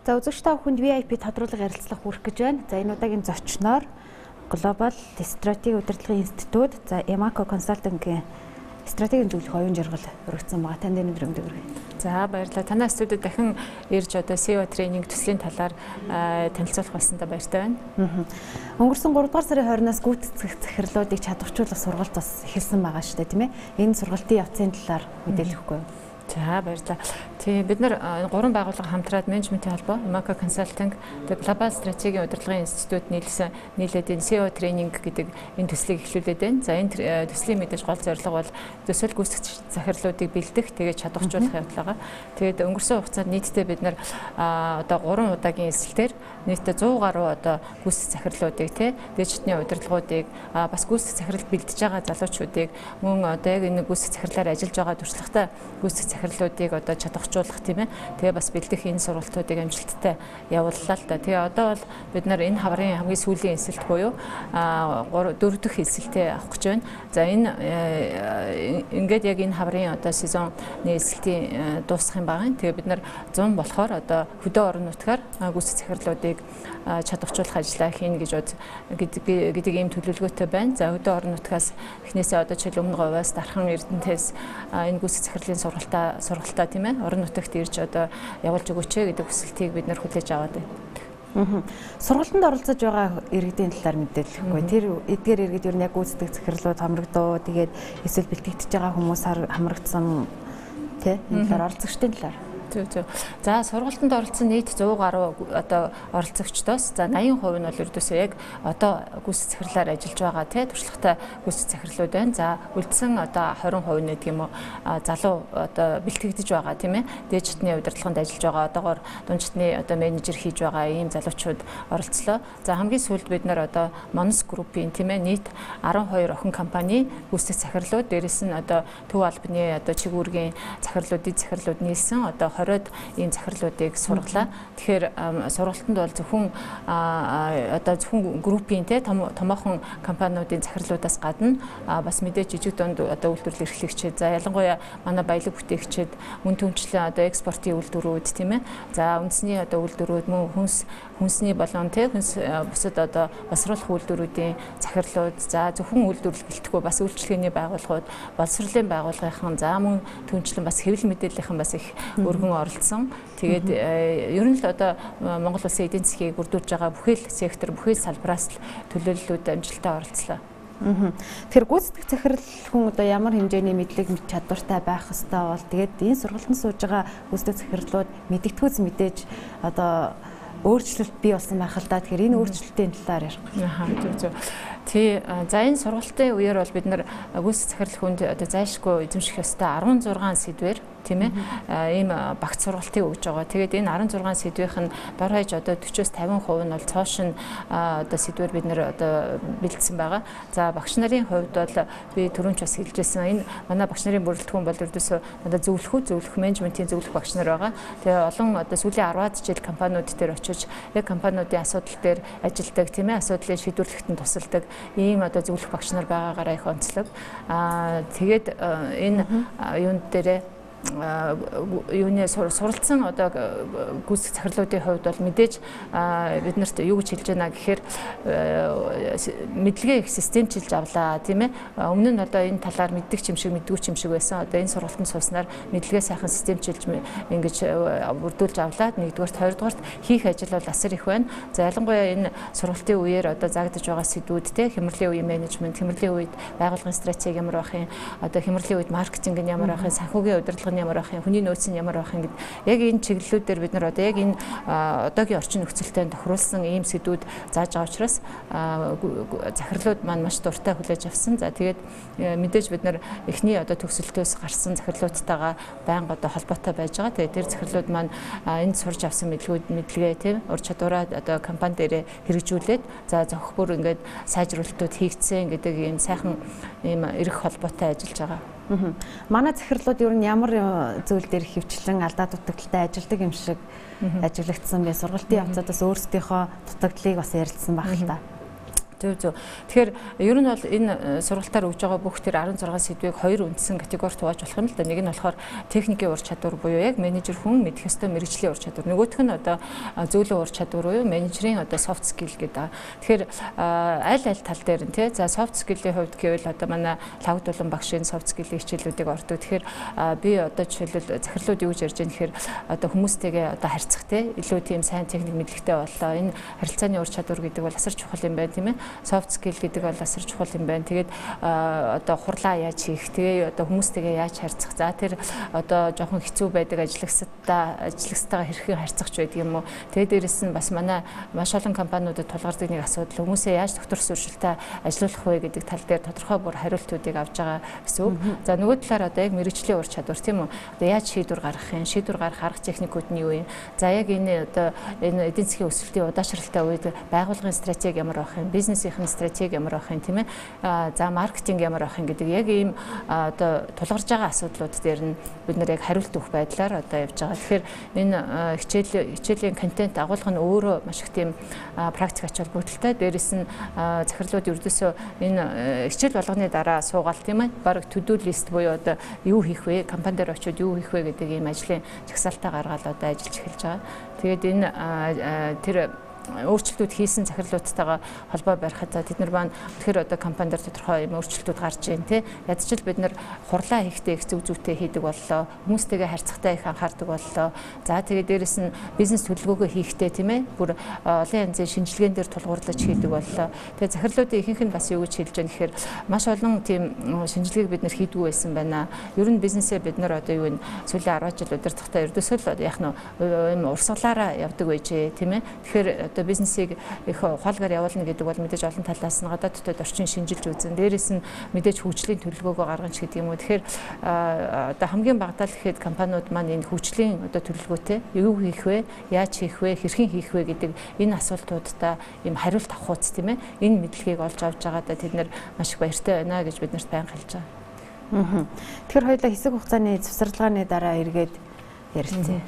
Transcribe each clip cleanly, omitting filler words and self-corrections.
За үзэгч та бүхэнд VIP тодруулга ярилцлага хүрэх гэж байна. За энэ удаагийн зочноор Global Стратеги удирдлагын институт, за Emaco Consulting-ийн стратегийн зөвлөх оюун жаргал өргөцсөн байгаа. Танд энэ өдрөмдөг хүргэе. За баярлалаа. Танай студид дахин ирж одоо SEO тренинг төслийн талаар танилцуулах болсондоо баяртай байна. Өнгөрсөн 3 дугаар сарын 20-наас гүйцэтгэх захирлуудыг чадваржуулах сургалт бас эхэлсэн байгаа шүү дээ, тийм ээ. Энэ сургалтын явцын талаар мэдээлэл өгөхгүй юу? За баярлалаа. Тийм бид нар 3 байгууллага хамтраад менежментийн холбоо, Emaco Consulting, Global Стратегийн удирдлагын институт нийлээд энэ SEO тренинг гэдэг энэ төслийг эхлүүлээд байна. За энэ төслийн мэдээж гол зорилго бол төсөл гүйцэтгэгч захирлуудыг бэлдэх, тэгээд чадваржуулах явдал байгаа. Тэгээд өнгөрсөн хугацаанд нийтдээ бид нар одоо 3 удаагийн эсэлтээр нийтдээ 100 гаруй одоо гүйцэтгэх захирлуудыг дээжтний удирдлагуудыг бас гүйцэтгэх захирал бэлдэж байгаа залуучуудыг мөн одоо яг энэ гүйцэтгэх захирлаар ажиллаж байгаа туршлагатай гүйцэтгэх захирлуудыг одоо чадваржуулах тийм ээ. Тэгээ бас бэлдэх энэ сургалтуудыг амжилттай явууллаа л да. Тэгээ одоо бол бид нар энэ хаврын хамгийн сүүлийн эсэлт буюу 4 дахь эсэлтээ авах гэж байна. За энэ ингээд яг энэ хаврын одоо сезонны эсэлтийн дуусах юм байгаа. Тэгээ бид нар 100 болохоор одоо хөдөө орон нутгаар гүйцэтгэх захирлуудыг чадваржуулах ажиллаа хийнэ гэдэг ийм төлөвлөгөөтэй байна. За хөдөө орон нутгаас эхнээсээ одоо жишээл өмнө говьас дархан Эрдэнэтээс энэ гүйцэтгэх захирлын сургалтаа тийм ээ орон нутагт ирж одоо явуулж өгөөч гэдэг хүсэлтийг бид нар хүлээж аваад байна. Сургалтанд оролцож байгаа иргэдийн талаар мэдээлэл өгөхгүй. Тэр эдгээр иргэд юу яг гүйцэтгэх захирлууд хамрагдуу, тэгээд эсвэл бэлтгэгдэж байгаа хүмүүс хамрагдсан тий энэ талаар оролцогчдын талаар. За сургалтанд оролцсон нийт 100 гаруй одоо оролцогчдоос за 80% нь бол ердөөсөө яг одоо гүйцэтгэх захирлаар ажиллаж байгаа туршлагатай гүйцэтгэх захирлууд байна. За үлдсэн одоо 20% нь гэдэг юм уу залуу одоо бэлтгэгдэж байгаа тийм ээ. Дээжтний удирдлаганд ажиллаж байгаа одоогоор дундчны одоо менежер хийж байгаа ийм залуучууд оролцлоо. За хамгийн сүүлд бид нар одоо Monos Group-ийн тийм ээ нийт 12 охин компани гүйцэтгэх захирлууд дээрэс нь одоо төв албаны одоо чигүүргийн захирлууд нийлсэн одоо 20-од ийм захирлуудыг сургалаа. Тэгэхээр сургалтанд бол зөвхөн группийн томоохон компаниудын захирлуудаас гадна бас мэдээж жижиг дунд одоо үйлдвэрлэл эрхлэгчид, за ялангуяа манай баялаг бүтээгчид, мөн түнчлэн одоо экспортын үйлдвэрүүд тийм ээ. За үндэсний одоо үйлдвэрүүд мөн хүнсний болон бусад одоо боловсруулах үйлдвэрүүдийн захирлууд, за зөвхөн үйлдвэрлэл гэлтэхгүй бас үйлчлэгээний байгууллагууд, боловсруулалтын байгууллагын за мөн түнчлэн бас хэвлэл мэдээллийнхэн бас их өргөн оролцсон. Тэгээд ер нь л одоо Монгол улсын эдийн засгийг бүрдүүлж байгаа бүхэл сектор, бүхэл салбараас л төлөөллүүд амжилттай оролцлоо. Тэгэхээр гүйцэтгэх захирал хүн одоо ямар хэмжээний мэдлэг чадвартай байх хэвээр бол тэгээд энэ сургалтанд сууж байгаа гүйцэтгэх захирлууд мэдэгдэхүйц мэдээж одоо өөрчлөлт бий болсон байх л да. Тэгэхээр энэ өөрчлөлтийн талаар ярих. Тий, за энэ сургалтын үеэр бол бид нар гүйцэтгэх захирал хүнд одоо зайлшгүй эзэмших ёстой 16 сэдвээр тийм ээ ийм багц сургалтыг өгж байгаа. Тэгээд энэ 16 сэдвийнх нь дор хаяж одоо 40-50% нь бол цоошин одоо сэдвээр бид нэр одоо бэлдсэн байгаа. За багш нарын хувьд бол би түрүүнч бас хэлжсэн энэ манай багш нарын бүрэлдэхүүн бол ердөөсөө одоо зөвлөх менежментийн зөвлөх багш нар байгаа. Тэгээ олон одоо сүүлийн 10-аад жил компаниуд дээр очиж яг компаниудын асуудал дээр ажилладаг тийм ээ асуудлыг шийдвэрлэхэд нь тусалдаг ийм одоо зөвлөх багш нар байгаагаараа их онцлог. Тэгээд энэ юунд дээрээ юуны суралцсан одоо гүйцэтгэх захирлуудын хувьд бол мэдээж бид нарт юу гэж хэлж байна гэхээр мэдлэгээ их системчилж авлаа тийм ээ. Өмнө нь одоо энэ талаар мэддэг ч юм шиг мэддэггүй ч юм шиг байсан. Одоо энэ сургалтанд сууснаар мэдлэгээ сайхан системчилж ингэж бүрдүүлж авлаа. Нэгдүгээрт, хоёрдугаарт хийх ажил бол асар их байна. За ялангуяа энэ сургалтын үеэр одоо заагдаж байгаа сэдвүүд те хямралын үеийн менежмент, хямралын үед байгууллагын стратеги ямар байх юм, одоо хямралын үед маркетинг нь ямар байх юм, санхүүгийн удирдлага ямар байх юм, хүний нөөц нь ямар байх юм гэдэг яг энэ чиглэлүүдээр бид нар одоо яг энэ одоогийн орчин нөхцөлтэй тохируулсан ийм сэдвүүд зааж байгаа учраас захирлууд маань маш дуртай хүлээж авсан. За тэгээд мэдээж бид нар эхний одоо төгсөлтөөс гарсан захирлуудтайгаа байнга одоо холбоотой байж байгаа. Тэгээд тэр захирлууд маань энд сурж авсан мэдлэгээ тийм ур чадвараа одоо компани дээр хэрэгжүүлээд за зохих бүр ингээд сайжруулалтууд хийгдсэн гэдэг ийм сайхан ийм эрх холбоотой ажиллаж байгаа. Манай захирлууд ер нь ямар зүйл дээр хөвчлэн алдаа дутагдaltaй ажилладаг юм шиг ажиглагдсан бэ? Сургалтын явцадаас өөрсдийнхөө дутагдлыг бас ярилцсан байх л та. Зөв. Тэгэхээр ер нь бол энэ сургалтаар өгж байгаа бүх тэр 16 сэдвийг хоёр үндсэн категорид хувааж болох юм л да. Нэг нь болохоор техникийн ур чадвар буюу яг менежер хүн мэдэх ёстой мэргэжлийн ур чадвар. Нөгөөх нь одоо зөвлөн ур чадвар буюу менежерийн одоо soft skill гэдэг. Тэгэхээр аль тал дээр нь тий. За soft skill-ийн хувьд гэвэл одоо манай лагдуулан багшийн soft skill-ийн хичээлүүдийг ордог. Тэгэхээр би одоо жишээлбэл захирлууд юу гэж ярьж байгаа нэхэр одоо хүмүүстэйгээ одоо харьцах тий. Илүү тийм сайн техник мэдлэгтэй боллоо. Энэ харилцааны ур чадвар гэдэг бол асар чухал юм байна тийм ээ. Soft skill гэдэг бол асар чухал юм байна. Тэгээд одоо хурлаа яаж хийх, тэгээ одоо хүмүүстэйгээ яаж харьцах. За тэр одоо жоохон хэцүү байдаг ажлагчтайгаа хэрхэн харьцах ч байдаг юм уу. Тэгээд дээрэс нь бас манай маш олон компаниудад тулгардаг нэг асуудал хүмүүсээ яаж доктор сурвалжтай ажиллуулах вэ гэдэг тал дээр тодорхой бүр хариултуудыг авж байгаа гэсэн үг. За нөгөө талаар одоо яг мэргэжлийн ур чадвар тийм үү. Одоо яаж шийдвэр гаргах юм, шийдвэр гаргах арга техникүүд нь юу юм. За яг энэ одоо энэ эдийн засгийн өсөлтийн удаашралтай үед байгууллагын стратеги ямар байх юм, бизнесийн стратеги ямар байх юм тийм ээ. За маркетинг ямар байх юм гэдэг яг ийм одоо тулгарж байгаа асуудлууд дээр нь бид нэр яг хариулт өгөх байдлаар одоо явж байгаа. Тэгэхээр энэ хичээлийн контент агуулга нь өөрөө маш их тийм практик ач холбогдолтой. Дээрээс нь захирлууд ердөөсөө энэ хичээл болгоны дараа суугаал тийм ээ. Бараг to do list буюу одоо юу хийх вэ? Компани дээр очиод юу хийх вэ гэдэг ийм ажлын жагсаалтаа гаргаад одоо ажиллаж эхэлж байгаа. Тэгээд энэ тэр өөрчлөлтүүд хийсэн захирлуудтайгаа холбоо барихад тэд нар маань тэгэхээр одоо компани дээр тодорхой юм өөрчлөлтүүд гарч ийн тий. Ядчил бид нар хурлаа хийхдээ их зөв зүйтэй хийдэг боллоо. Хүмүүстэйгээ харьцахтаа их анхаардаг боллоо. За тэгээд дээрэс нь бизнес төлөвлөгөөгөө хийхдээ тийм ээ. Бүр олон янзын шинжилгээнд дээр тулгуурлаж хийдэг боллоо. Тэгээд захирлуудын ихэнх нь бас юу гэж хэлж байгаа нэхээр маш олон тийм шинжилгээг бид нар хийдгүү байсан байна. Ер нь бизнесээ бид нар одоо юу вэ? Сүүлийн 10 жил удирдахдаа ердөөсөө л яах нь юм урсгалаараа явдаг байжээ тийм ээ. Тэгэхээр бизнесийг их ухаалгаар явуулна гэдэг бол мэдээж олон талаас нь гадаад дотоод орчин шинжилж үзэн. Дээрээс нь мэдээж хөгжлийн төлөвлөгөөгөө гаргана ч гэдэг юм уу. Тэгэхээр одоо хамгийн багадаа л гэхэд компаниуд маань энэ хөгжлийн одоо төлөвлөгөөтэй юу хийх вэ, яаж хийх вэ, хэрхэн хийх вэ гэдэг энэ асуултуудаа ийм хариулт авах үст тийм ээ. Энэ мэдлэгийг олж авч байгаадаа тэд нар маш их баяртай байна гэж бид нарт байнга хэлж байгаа. Тэгэхээр хоёулаа хэсэг хугацааны завсарлагын дараа эргээд ярилцъя.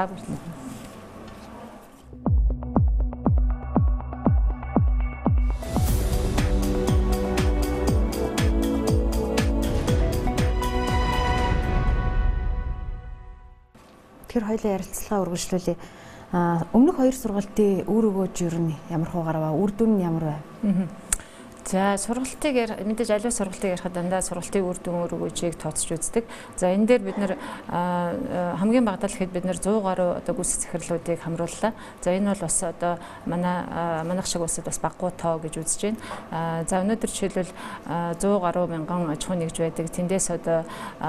Тэгэхээр хоёулаа ярилцлагаа үргэлжлүүлье. Өмнөх хоёр сургалтын үр өгөөж ер нь ямар хуугаар ба үр дүн нь ямар вэ? За сургалтыг мэдээж аливаа сургалтыг ярихад дандаа сургалтын үр дүн өөр өгөөжийг тооцож үздэг. За энэ дээр бид нэр хамгийн багадаа л гэхэд бид нэр 100 гаруй одоо гүйцэтгэх захирлуудыг хамрууллаа. За энэ бол бас одоо манайх шиг улсад бас баггуу тоо гэж үзэж байна. За өнөөдөр жишээлбэл 100 гаруй мянган аж ахуйн нэгж байдаг. Тэндээс одоо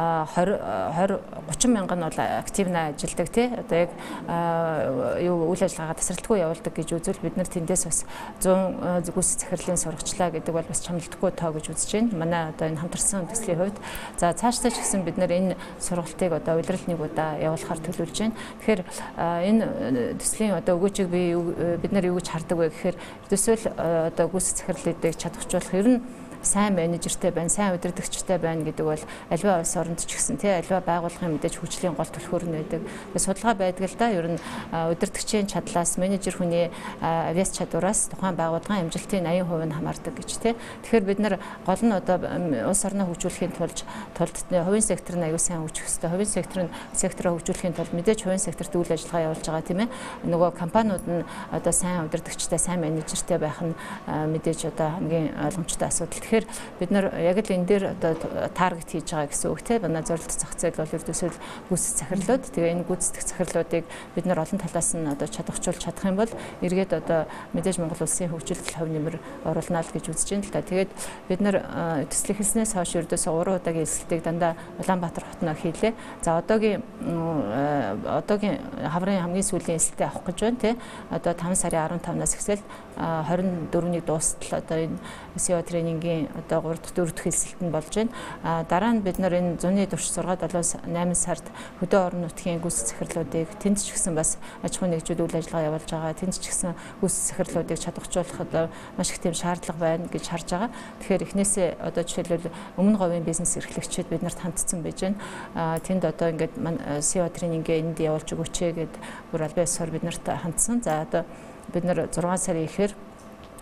30 мянган нь бол активна ажилладаг тий. Одоо яг юу үйл ажиллагаагаа тасралтгүй явуулдаг гэж үзвэл бид нар тэндээс бас 100 гүйцэтгэх захирлын сурагчлаа гэдэг бол бас чамлдаггүй тоо гэж үзэж байна. Манай одоо энэ хамтарсан төслийн хувьд за цаашдаа ч гэсэн бид нар энэ сургалтыг одоо улирал нэг удаа явуулахаар төлөвлөж байна. Тэгэхээр энэ төслийн одоо өгөөжийг бид нар юу гэж хардаг вэ гэхээр төсөөл одоо гүйцэтгэх захирлуудыг чадваржуулах ер нь сайн менежертэй байна, сайн удирдагчтай байна гэдэг бол аливаа улс оронд ч гэсэн тий аливаа байгууллагын мэдээж хөгжлийн гол түлхүүр нь байдаг. Судалгаа байдаг л да. Ер нь удирдагчийн чадлаас, менежер хүний авиас чадвараас тухайн байгууллагын амжилтын 80% нь хамаардаг гэж тий. Тэгэхээр бид нар гол нь одоо улс орноо хөгжүүлэхийн тулд хувийн сектор нь аюул сайн хөгжих ёстой. Хувийн сектороо хөгжүүлэхийн тулд мэдээж хувийн секторт үйл ажиллагаа явуулж байгаа тийм ээ. Нөгөө компаниуд нь одоо сайн удирдагчтай, сайн менежертэй байх нь мэдээж одоо хамгийн ойлгомжтой асуудал. Тэгэхээр бид нар яг л энэ дээр одоо таргет хийж байгаа гэсэн үг тийм. Манай зорилт зах зээл бол ердөөсөө гүйцэтгэх захирлууд. Тэгээ энэ гүйцэтгэх захирлуудыг бид нар олон талаас нь одоо чадварчуулж чадах юм бол эргээд одоо мэдээж Монгол улсын хөгжилд хувь нэмэр оруулна л гэж үзэж байна л да. Тэгээд бид нар төсөл эхэлснээс хойш ердөөсөө 3 удаагийн эсэлтийг дандаа Улаанбаатар хотноо хийлээ. За одоогийн хаврын хамгийн сүүлийн эсэлтээ авах гэж байна тийм. Одоо 5 сарын 15-наас эхлээл 24-ний дуустал одоо энэ SEO тренингийн одоо 3 дахь 4 дахь эсэлт нь болж байна. Дараа нь бид нар энэ зуны турш 6-7-8 сард хөдөө орон нутгийн гүйцэтгэх захирлуудыг тэнд ч гэсэн бас аж ахуйн нэгжүүд үйл ажиллагаа явуулж байгаа. Тэнд ч гэсэн гүйцэтгэх захирлуудыг чадварчуулах одоо маш их тийм шаардлага байна гэж харж байгаа. Тэгэхээр эхнээсээ одоо жишээлбэл өмнө говийн бизнес эрхлэгчид бид нарт хандсан байж байна. Тэнд одоо ингээд SEO тренингээ энд явуулж өгөөч гэд бүр аль биесээр бид нарт хандсан. За одоо бид нар 6 сарын ихээр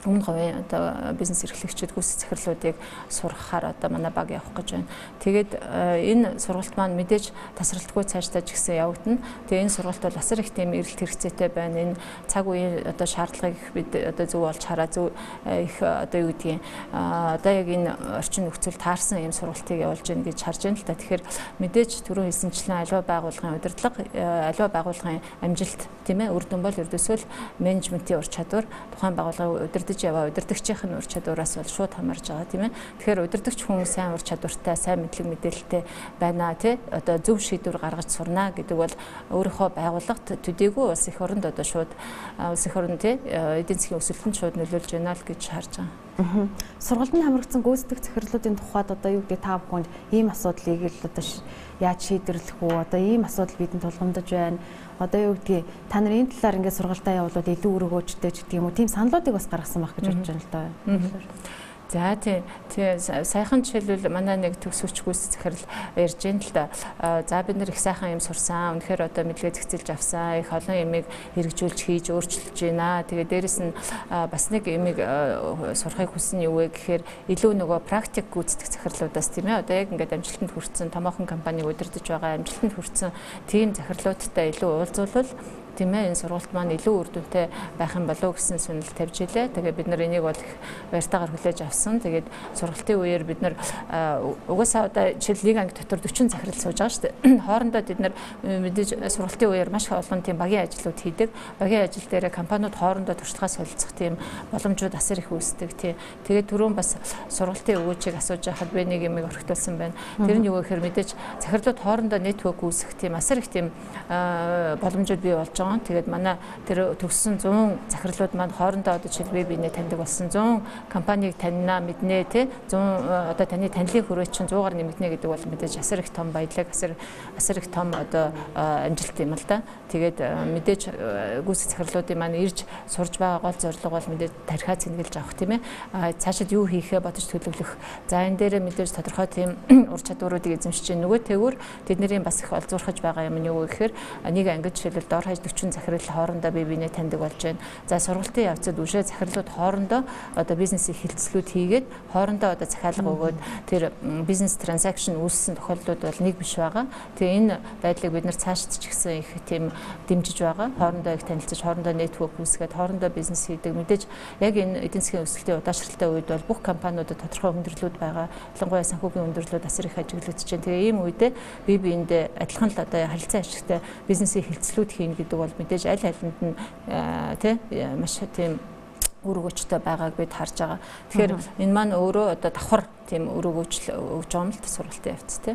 өмнө говийн одоо бизнес эрхлэгчид гүйцэтгэх захирлуудыг сургахаар одоо манай баг явах гэж байна. Тэгээд энэ сургалт маань мэдээж тасралтгүй цаашдаа ч гэсэн явагдана. Тэгээд энэ сургалт бол асар их тийм эрэлт хэрэгцээтэй байна. Энэ цаг үеийн одоо шаардлагыг бид одоо зөв олж хараа зөв их одоо юу гэдгийг одоо яг энэ орчин нөхцөл таарсан ийм сургалтыг явуулж гин гэж харж байна л та. Тэгэхээр мэдээж түрүү хэлсэнчлэн аливаа байгууллагын удирдлага, аливаа байгууллагын амжилт тийм ээ үр дүн бол ердөөсөө менежментийн ур чадвар тухайн байгууллагын удирдагчийн ур чадвараас бол шууд хамаарж байгаа тийм ээ. Тэгэхээр удирдагч хүн сайн ур чадвартай, сайн мэдлэг мэдээлэлтэй байна тий. Одоо зөв шийдвэр гаргаж сурна гэдэг бол өөрийнхөө байгууллагт төдийгүй улс их оронд одоо шууд улс их орон тий эдийн засгийн өсөлтөнд шууд нөлөөлж байна л гэж харж байгаа. Сургалтанд хамрагдсан гүйцэтгэх захирлуудын тухайд одоо юу гэдэг та бүхэнд ийм асуудлыг л одоо яаж шийдэрлэх үү? Одоо ийм асуудал бидэнд тулгамдаж байна. Одоо юу гэдгийг та нар энэ талаар ингээд сургалтаа явуулаад илүү өргөөжтэй ч гэдэг юм уу? Тийм саналуудыг бас гаргасан байх гэж бодож байна л доо. За тий сайхан жишээлбэл манай нэг төгсөгч гүйцэтгэх захирал ярьж байна л да. За бид нэр их сайхан юм сурсан. Үнэхээр одоо мэдлэгээ зэгцэлж авсан. Их олон юмыг хэрэгжүүлж хийж өөрчилж байна. Тэгээ дээрэс нь бас нэг юмыг сурахыг хүсэн юу вэ гэхээр илүү нөгөө практик гүйцэтгэх захирлуудаас тийм ээ одоо яг ингээд амжилтанд хүрсэн томоохон компаниг удирдах байгаа амжилтанд хүрсэн тийм захирлуудтай илүү уулзуулбал тийм ээ энэ сургалт маань илүү үр дүнтэй байх юм болов уу гэсэн сүнэл тавьж илээ. Тэгээ бид нар энийг бол их баяртайгаар хүлээж авсан. Тэгээд сургалтын үеэр бид нар угаасаа одоо жишээл нэг анги дотор 40 захирал сууж байгаа шүү дээ. Хоорондоо бид нар мэдээж сургалтын үеэр маш олон тийм багийн ажлууд хийдэг. Багийн ажил дээр компаниуд хоорондоо туршлагаа солилцох тийм боломжууд асар их үүсдэг тий. Тэгээд түрүүн бас сургалтын өгөөжийг асууж байхад би нэг юм өргөтүүлсэн байна. Тэр нь юу гэхээр мэдээж захирлууд хоорондоо нэтворк үүсгэх тийм асар их тийм боломжууд бий болж тэгээд манай тэр төгссөн 100 захирлууд маань хоорондоо одоо жишээл биенээ таньдаг болсон 100 компанийг таньнаа мэднэ тий 100 одоо таны танилын хүрээ чинь 100-аар нэмэгдэнэ гэдэг бол мэдээж асар их том баялаг асар их том одоо амжилт юм л да. Тэгээд мэдээж гүйцэтгэх захирлуудын маань ирж сурж байгаа гол зорилго бол мэдээж тархиа цэнгэлж авах тийм ээ. Цаашид юу хийхээ бодож төлөвлөх. За энэ дээр мэдээж тодорхой тийм ур чадваруудыг эзэмшиж нөгөө тэгвэр тэдний бас их олзуурхаж байгаа юм нь юу гэхээр нэг ангид жишээлбэл дор хаяж 40 захирал хоорондоо бие биенээ таньдаг болж байна. За сургалтын явцад үшээ захирлууд хоорондоо одоо бизнесийн хилцлүүд хийгээд хоорондоо одоо захиалга өгөөд тэр бизнес транзакшн үүссэн тохиолдлууд бол нэг биш байгаа. Тэгээ энэ байдлыг бид нар цаашд ч гэсэн их тийм дэмжиж байгаа. Хоорондоо их танилцж, хоорондоо нэтворк үүсгээд, хоорондоо бизнес хийдэг. Мэдээж яг энэ эдийн засгийн өсөлтийн удаашралтай үед бол бүх компаниудад тодорхой өндөрлөлүүд байгаа. Ялангуяа санхүүгийн өндөрлөлүүд асар их ажиглагдж байна. Тэгээ ийм үедээ бие биендээ адилхан л одоо харилцаа ашигтай бизнесийн хилцлүүд хийнэ гэдэг бол мэдээж аль алинд нь тий маш тийм өргөжтэй байгааг бид харж байгаа. Тэгэхээр энэ маань өөрөө одоо давхар тийм өргөжл өгж байгаа юм л сургалтын явц тий.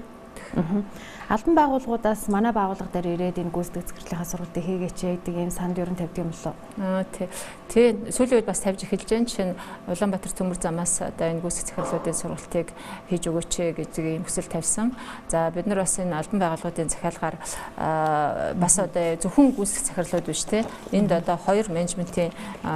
Албан байгууллагуудаас манай байгууллага дээр ирээд энэ гүйцэтгэх захирлынхаа сургалтыг хийгээч гэдэг ийм санд ер нь тавьдаг юм болов уу? Тий. Сүүлийн үед бас тавьж эхэлж байна. Жишээ нь Улаанбаатар төмөр замаас одоо энэ гүйцэтгэх захирлуудын сургалтыг хийж өгөөч гэдэг ийм хүсэл тавьсан. За бид нар бас энэ албан байгууллагуудын захиалгаар бас одоо зөвхөн гүйцэтгэх захирлууд биш те. Энд одоо хоёр менежментийн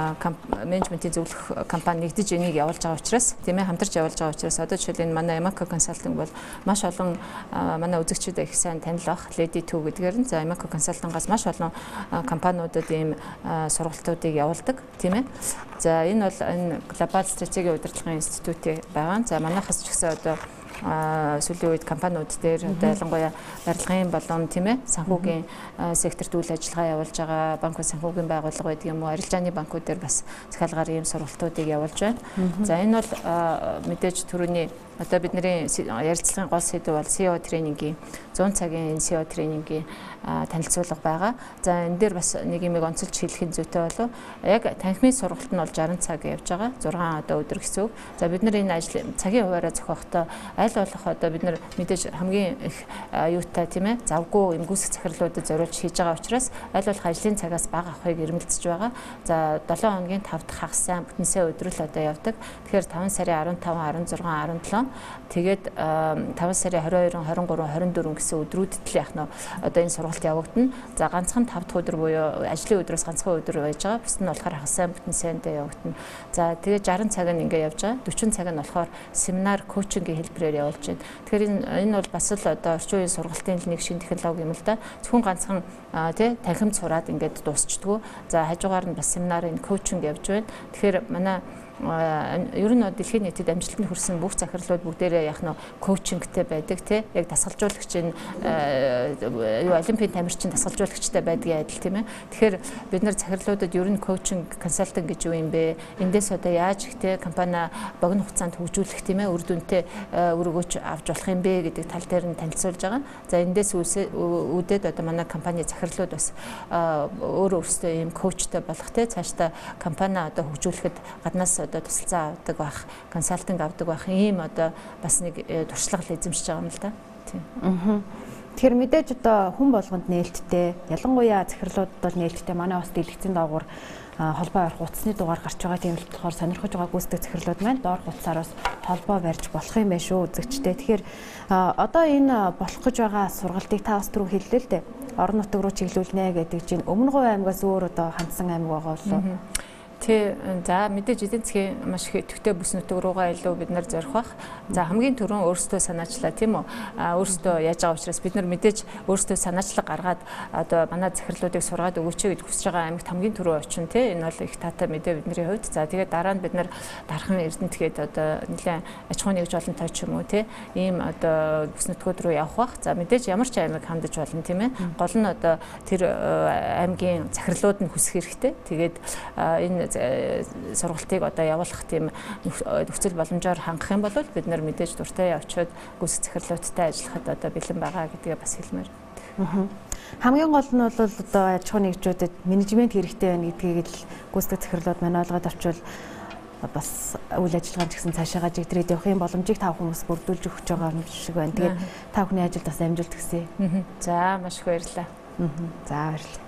зөвлөх компани нэгдэж энийг явуулж байгаа учраас тийм ээ хамтарч явуулж байгаа учраас одоо жишээл энэ манай Yamaha Consulting бол маш олон манай үзэгчид их сайн танил бах Lady 2 гэдгээр нь за Yamaha Consulting-аас маш олон компаниудад ийм сургалтуудыг явуулдаг тийм ээ. За энэ бол энэ глобал стратегийн удирдлагын институтийн байгаа. За манайхаас ч гэсэн одоо сүүлийн үед компаниуд дээр одоо ялангуяа барилгын болон тийм ээ санхүүгийн секторт үйл ажиллагаа явуулж байгаа банкуд санхүүгийн байгууллага байдаг юм уу арилжааны банкуд дээр бас захиалгаар ийм сургалтуудыг явуулж байна. За энэ бол мэдээж түрүүний одоо бидний ярилцлагын гол сэдв бол SEO тренингийн 100 цагийн SEO тренингийн танилцуулга байгаа. За энэ дээр бас нэг юмыг онцолж хэлэх зүйтэй болов. Яг танхимын сургалт нь бол 60 цаг явж байгаа. 6 одоо өдөр гэсэн үг. За бид нар энэ ажил цагийн хуваараа зохиохдоо аль болох одоо бид нар мэдээж хамгийн их юутай тийм ээ завгүй юм гүйцэтгэх захирлуудад зориулж хийж байгаа учраас аль болох ажлын цагаас бага авахыг эрмэлзэж байгаа. За 7 хоногийн 5 дахь хагас сайн бүтэнсээ өдрөл одоо явдаг. Тэгэхээр 5 сарын 15, 16, 17 тэгээд 5 сарын 22, 23, 24 гэсэн өдрүүдэд л яах нь одоо энэ сургалт явагдана. За ганцхан 5 дахь өдөр буюу ажлын өдрөөс ганцхан өдөр байж байгаа. Бус нь болохоор хагас сайн бүтэнсэндээ явагдана. За тэгээд 60 цаг нь ингээ явж байгаа. 40 цаг нь болохоор семинар, коучингийн хэлбэрээр хэлбэрээр явуулж байна. Тэгэхээр энэ бол бас л одоо орчин үеийн сургалтын нэг шинэ технологи юм л да. Зөвхөн ганцхан тий танхимд сураад ингээд дуусчдгүй. За хажуугаар нь бас семинарын коучинг явж байна. Тэгэхээр манай ер нь дэлхийн нийтэд амжилтанд хүрсэн бүх захирлууд бүгдээрээ яг нь коучингтэй байдаг тий яг дасгалжуулагчийн олимпийн тамирчин дасгалжуулагчтай байдгийн адил тийм ээ. Тэгэхээр бид нар захирлуудад ер нь коучинг консалтинг гэж юу юм бэ? Эндээс одоо яаж их тий компани богино хугацаанд хөгжүүлэх тийм ээ үр дүнтэй өргөж авч болох юм бэ гэдэг тал дээр нь танилцуулж байгаа. За эндээс үүдээд одоо манай компани захирлууд бас өөрөөсөө ийм коучтай болох тий цаашдаа компани одоо хөгжүүлэхэд гаднаас одоо тусалцаа авдаг байх, консалтинг авдаг байх ийм одоо бас нэг туршлага эзэмшиж байгаа юм л да. Тийм. Тэгэхээр мэдээж одоо хүн болгонд нээлттэй, ялангуяа захирлуудад бол нээлттэй. Манай бас дэлгэцийн доогуур холбоо авах утасны дугаар гарч байгаа тийм л болохоор сонирхож байгаа гүйцэтгэх захирлууд маань доор хуудасаар бас холбоо барьж болох юм байна шүү үзэгчтэй. Тэгэхээр одоо энэ болох гэж байгаа сургалтыг та бас түрүү хэллээ л дээ. Орон нутаг руу чиглүүлнэ гэдэг чинь Өмнө Говь аймгаас өөр одоо хандсан аймаг байгаа болов. Тэ за мэдээж эдийн засгийн маш их идэвхтэй бүс нутаг руугаа илүү бид нар зорих бах. За хамгийн түрүүн өөрсдөө санаачлаа тийм үү? Өөрсдөө яаж байгаа учраас бид нар мэдээж өөрсдөө санаачлаг гаргаад одоо манай захирлуудыг сургаад өгөөч гэж хүсэж байгаа аймагт хамгийн түрүү очин тийм энэ бол их таатай мэдээ бидний хувьд. За тэгээд дараа нь бид нар дархан Эрдэнэтэд одоо нэлээд аж ахуйн нэгж олонтой ч юм уу тийм ийм одоо бүс нутгууд руу явах бах. За мэдээж ямар ч аймаг хандаж болно тийм ээ. Гол нь одоо тэр аймгийн захирлууд нь хүсэх хэрэгтэй. Тэгээд энэ сургалтыг одоо явуулах тийм нөхцөл боломжоор хангах юм бол бид нар мэдээж дуртай явчаад гүйцэтгэх захирлуудтай ажиллахад одоо бэлэн байгаа гэдгээ бас хэлмээр. Хамгийн гол нь бол одоо аж ахуйн нэгжүүдэд менежмент хэрэгтэй байна гэдгийг л гүйцэтгэх захирлууд маань ойлгоод авчвал бас үйл ажиллагаа ч гэсэн цаашаа жигдрээд явах юм боломжийг та хүмүүс бүрдүүлж өгч байгаа юм шиг байна. Тэгээд та бүхний ажилд бас амжилт хүсье. За маш их баярлалаа. За баярлалаа.